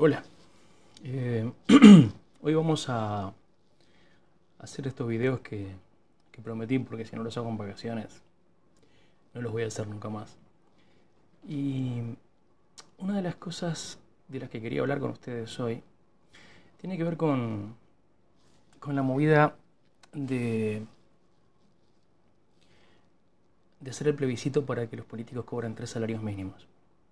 Hola. Eh, Hoy vamos a hacer estos videos que prometí, porque si no los hago en vacaciones no los voy a hacer nunca más. Y una de las cosas de las que quería hablar con ustedes hoy tiene que ver con la movida de, de hacer el plebiscito para que los políticos cobren 3 salarios mínimos.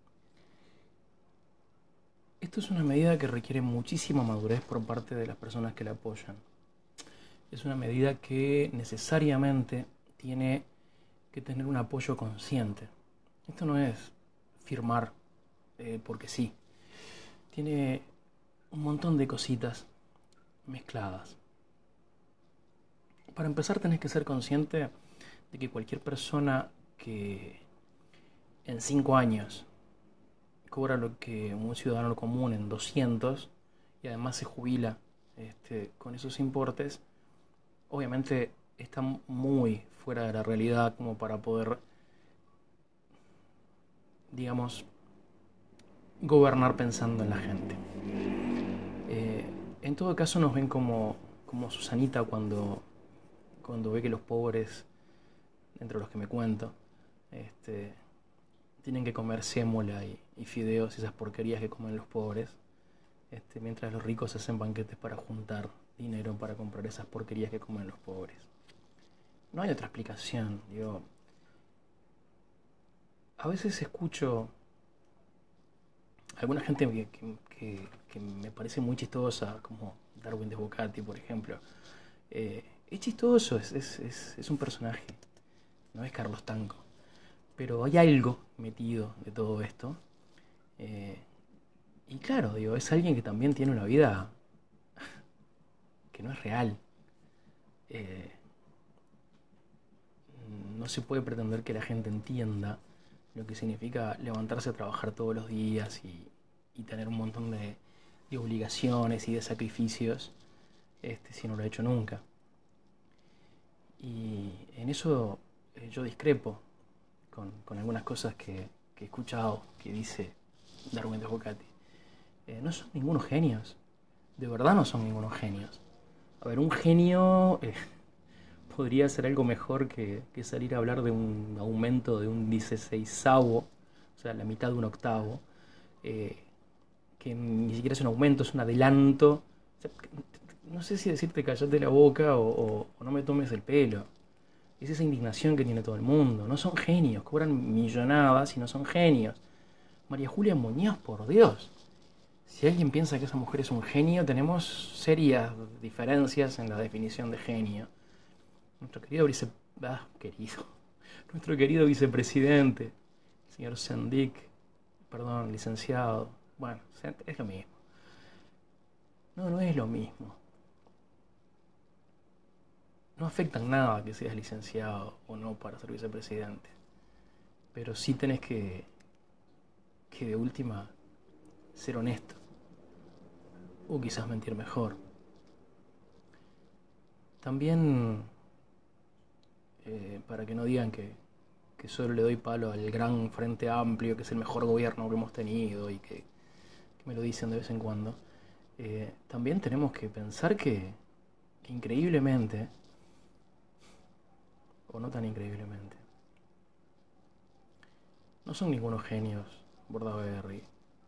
Esto es una medida que requiere muchísima madurez por parte de las personas que la apoyan. Es una medida que necesariamente tiene que tener un apoyo consciente. Esto no es firmar porque sí. Tiene un montón de cositas mezcladas. Para empezar tenés que ser consciente de que cualquier persona que en 5 años cobra lo que un ciudadano común en 200 y además se jubila con esos importes, obviamente está muy fuera de la realidad como para poder, digamos, gobernar pensando en la gente. Eh, en todo caso nos ven como Susanita cuando ve que los pobres, entre los que me cuento, este, tienen que comer sémola y fideos y esas porquerías que comen los pobres, mientras los ricos hacen banquetes para juntar dinero para comprar esas porquerías que comen los pobres. No hay otra explicación. Digo, a veces escucho alguna gente que me parece muy chistosa, como Darwin de Bocati, por ejemplo. Es chistoso, es un personaje, no es Carlos Tanco. Pero hay algo metido de todo esto. eh, y claro, digo, es alguien que también tiene una vida que no es real. Eh, no se puede pretender que la gente entienda lo que significa levantarse a trabajar todos los días y tener un montón de obligaciones y de sacrificios si no lo ha hecho nunca. Y en eso yo discrepo con algunas cosas que he escuchado que dice Darwin de Bocati. No son ningunos genios. De verdad no son ningunos genios. A ver, un genio podría ser algo mejor que salir a hablar de un aumento de un 16avo, o sea, la mitad de un octavo, eh, que ni siquiera es un aumento, es un adelanto. O sea, no sé si decirte callate la boca o no me tomes el pelo. Es esa indignación que tiene todo el mundo. No son genios, cobran millonadas y no son genios. María Julia Muñoz, por Dios. Si alguien piensa que esa mujer es un genio, tenemos serias diferencias en la definición de genio. Nuestro querido querido. Nuestro querido vicepresidente, el señor Sendik, perdón, licenciado. Bueno, es lo mismo. No, no es lo mismo. No afecta en nada que seas licenciado o no para ser vicepresidente. Pero sí tenés que de última ser honesto. O quizás mentir mejor. También, para que no digan que solo le doy palo al gran Frente Amplio, que es el mejor gobierno que hemos tenido y que me lo dicen de vez en cuando, también tenemos que pensar que increíblemente, o no tan increíblemente, no son ningunos genios Bordaberry,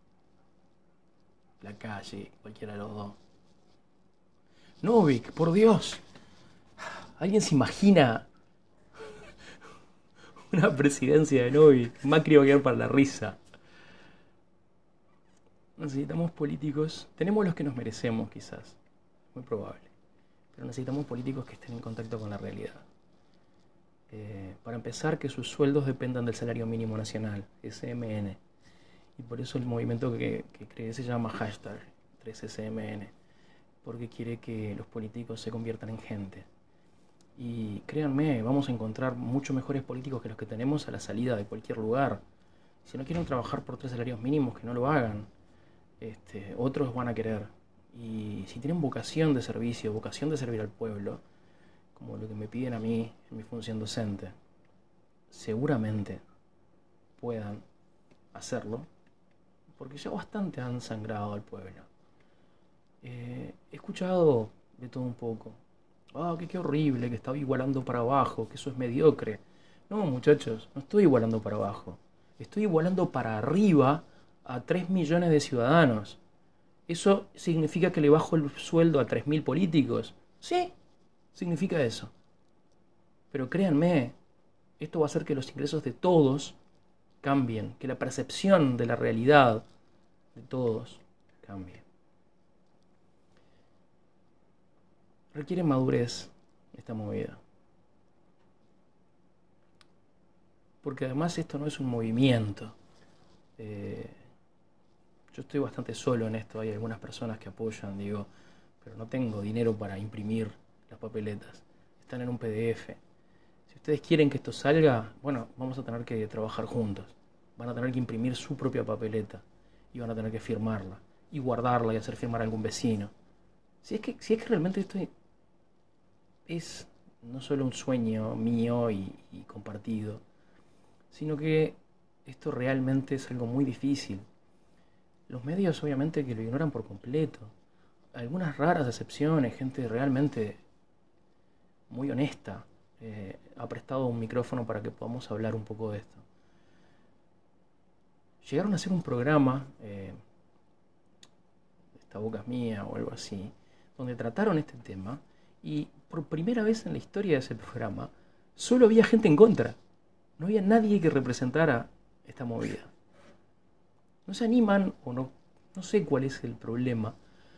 La Calle, cualquiera de los dos. Novik, por Dios, ¿alguien se imagina una presidencia de Novik? Macri va a quedar para la risa. Necesitamos políticos, tenemos los que nos merecemos quizás, muy probable, pero necesitamos políticos que estén en contacto con la realidad. Para empezar, que sus sueldos dependan del salario mínimo nacional, SMN. Y por eso el movimiento que creé se llama hashtag 3SMN, porque quiere que los políticos se conviertan en gente. Y créanme, vamos a encontrar mucho mejores políticos que los que tenemos a la salida de cualquier lugar. Si no quieren trabajar por 3 salarios mínimos, que no lo hagan. Otros van a querer. Y si tienen vocación de servicio, vocación de servir al pueblo, como lo que me piden a mí en mi función docente, seguramente puedan hacerlo, porque ya bastante han sangrado al pueblo. He escuchado de todo un poco. Ah, qué horrible, que estaba igualando para abajo, que eso es mediocre. No, muchachos, no estoy igualando para abajo. Estoy igualando para arriba a 3 millones de ciudadanos. ¿Eso significa que le bajo el sueldo a 3.000 políticos? Sí, significa eso. Pero créanme, esto va a hacer que los ingresos de todos cambien, que la percepción de la realidad de todos cambie. Requiere madurez esta movida. Porque además esto no es un movimiento. Yo estoy bastante solo en esto. Hay algunas personas que apoyan, digo, pero no tengo dinero para imprimir las papeletas. Están en un PDF. Si ustedes quieren que esto salga, bueno, vamos a tener que trabajar juntos. Van a tener que imprimir su propia papeleta y van a tener que firmarla y guardarla y hacer firmar a algún vecino. Si es que realmente esto es no solo un sueño mío y compartido, sino que esto realmente es algo muy difícil. Los medios obviamente que lo ignoran por completo. Algunas raras excepciones, gente realmente muy honesta, ha prestado un micrófono para que podamos hablar un poco de esto. Llegaron a hacer un programa, Esta boca es mía o algo así, donde trataron este tema y por primera vez en la historia de ese programa solo había gente en contra. No había nadie que representara esta movida. No se animan o no sé cuál es el problema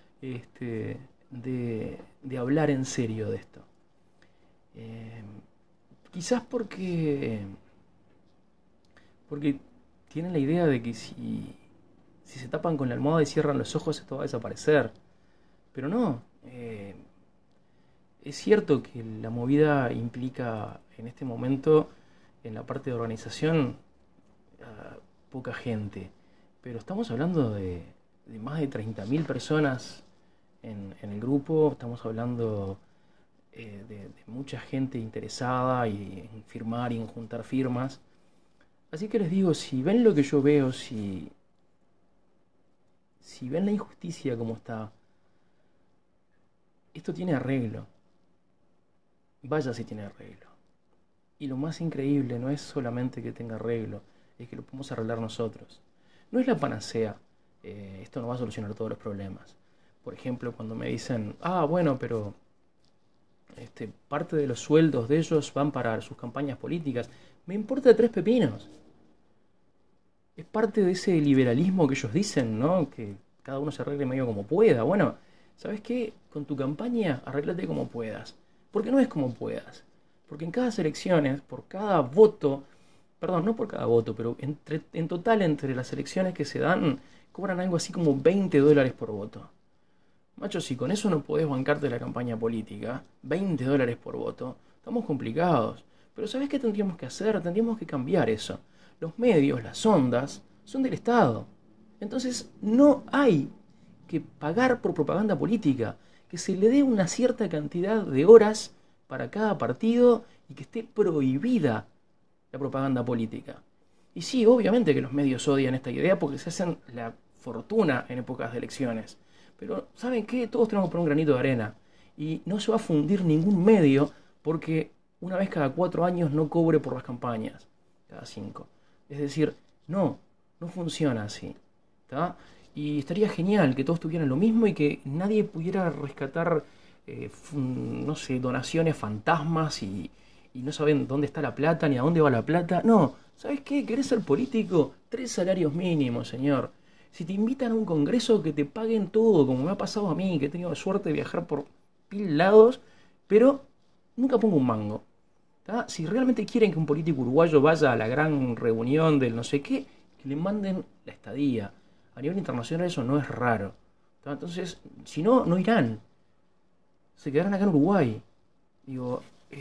de hablar en serio de esto. Quizás porque tienen la idea de que si se tapan con la almohada y cierran los ojos esto va a desaparecer. Pero no. Es cierto que la movida implica en este momento en la parte de organización poca gente. Pero estamos hablando de más de 30.000 personas en el grupo. Estamos hablando de mucha gente interesada en firmar y en juntar firmas. Así que les digo, si ven lo que yo veo, si ven la injusticia como está, esto tiene arreglo. Vaya si tiene arreglo. Y lo más increíble no es solamente que tenga arreglo, es que lo podemos arreglar nosotros. No es la panacea. Esto no va a solucionar todos los problemas. Por ejemplo, cuando me dicen, bueno, pero parte de los sueldos de ellos van para sus campañas políticas. Me importa 3 pepinos. Es parte de ese liberalismo que ellos dicen, ¿no? Que cada uno se arregle medio como pueda. Bueno, ¿sabes qué? Con tu campaña arreglate como puedas. Porque no es como puedas. Porque en cada elecciones, por cada voto, perdón, no por cada voto, pero en total entre las elecciones que se dan, cobran algo así como $20 por voto. Macho, si con eso no podés bancarte la campaña política, $20 por voto, estamos complicados. Pero ¿sabés qué tendríamos que hacer? Tendríamos que cambiar eso. Los medios, las ondas, son del Estado. Entonces no hay que pagar por propaganda política. Que se le dé una cierta cantidad de horas para cada partido y que esté prohibida la propaganda política. Y sí, obviamente que los medios odian esta idea porque se hacen la fortuna en épocas de elecciones. Pero, ¿saben qué? Todos tenemos que poner un granito de arena. Y no se va a fundir ningún medio porque una vez cada 4 años no cobre por las campañas. Cada 5. Es decir, no funciona así. ¿Tá? Y estaría genial que todos tuvieran lo mismo y que nadie pudiera rescatar, no sé, donaciones fantasmas y no saben dónde está la plata ni a dónde va la plata. No, ¿sabes qué? ¿Querés ser político? 3 salarios mínimos, señor. Si te invitan a un congreso, que te paguen todo, como me ha pasado a mí, que he tenido suerte de viajar por 1000 lados, pero nunca pongo un mango. ¿Tá? Si realmente quieren que un político uruguayo vaya a la gran reunión del no sé qué, que le manden la estadía. A nivel internacional eso no es raro. ¿Tá? Entonces, si no, no irán. Se quedarán acá en Uruguay. Digo,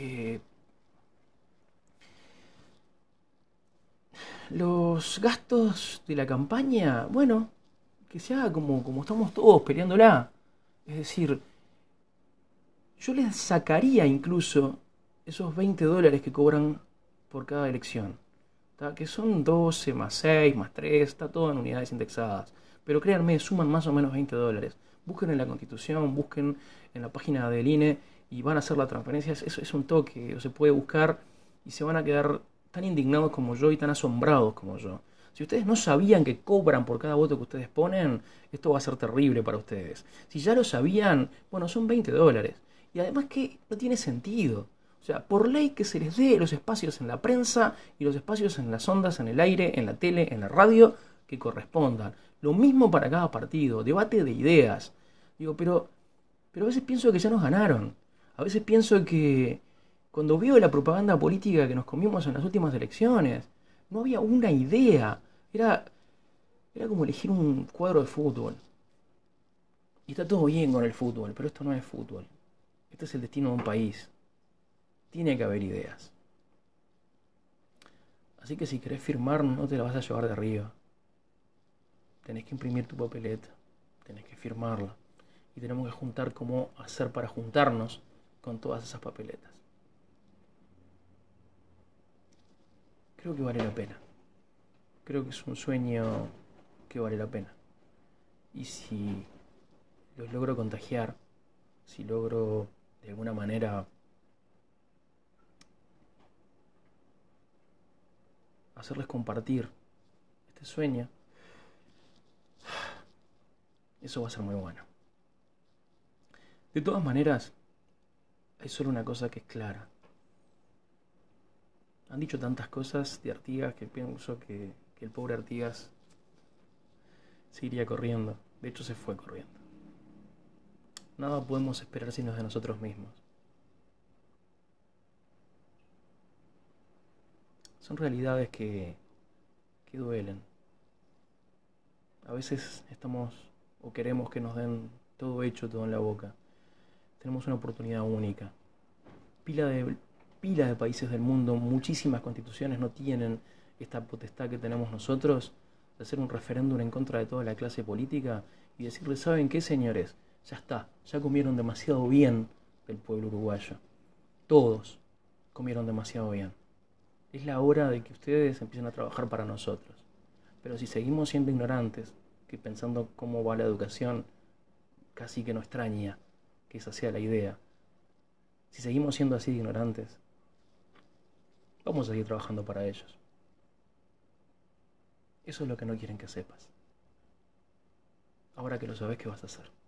los gastos de la campaña, bueno, que se haga como estamos todos peleándola. Es decir, yo les sacaría incluso esos $20 que cobran por cada elección. ¿tá? Que son 12 más 6 más 3, está todo en unidades indexadas. Pero créanme, suman más o menos $20. Busquen en la Constitución, busquen en la página del INE y van a hacer la transferencia. Eso es un toque, o se puede buscar y se van a quedar tan indignados como yo y tan asombrados como yo. Si ustedes no sabían que cobran por cada voto que ustedes ponen, esto va a ser terrible para ustedes. Si ya lo sabían, bueno, son $20. Y además que no tiene sentido. O sea, por ley que se les dé los espacios en la prensa y los espacios en las ondas, en el aire, en la tele, en la radio, que correspondan. Lo mismo para cada partido, debate de ideas. Digo, pero a veces pienso que ya nos ganaron. A veces pienso que cuando veo la propaganda política que nos comimos en las últimas elecciones, no había una idea. Era, era como elegir un cuadro de fútbol. Y está todo bien con el fútbol, pero esto no es fútbol. Este es el destino de un país. Tiene que haber ideas. Así que si querés firmar, no te la vas a llevar de arriba. Tenés que imprimir tu papeleta. Tenés que firmarla. Y tenemos que juntar cómo hacer para juntarnos con todas esas papeletas. Creo que vale la pena. Creo que es un sueño que vale la pena. Y si los logro contagiar, si logro de alguna manera hacerles compartir este sueño, eso va a ser muy bueno. De todas maneras, hay solo una cosa que es clara. Han dicho tantas cosas de Artigas que pienso que el pobre Artigas se iría corriendo. De hecho, se fue corriendo. Nada podemos esperar sino de nosotros mismos. Son realidades que duelen. A veces estamos o queremos que nos den todo hecho, todo en la boca. Tenemos una oportunidad única. Pila de países del mundo, muchísimas constituciones no tienen esta potestad que tenemos nosotros de hacer un referéndum en contra de toda la clase política y decirles, ¿saben qué, señores? Ya está, ya comieron demasiado bien del pueblo uruguayo. Todos comieron demasiado bien. Es la hora de que ustedes empiecen a trabajar para nosotros. Pero si seguimos siendo ignorantes, que pensando cómo va la educación, casi que no extraña que esa sea la idea. Si seguimos siendo así de ignorantes, vamos a seguir trabajando para ellos. Eso es lo que no quieren que sepas. Ahora que lo sabes, ¿qué vas a hacer?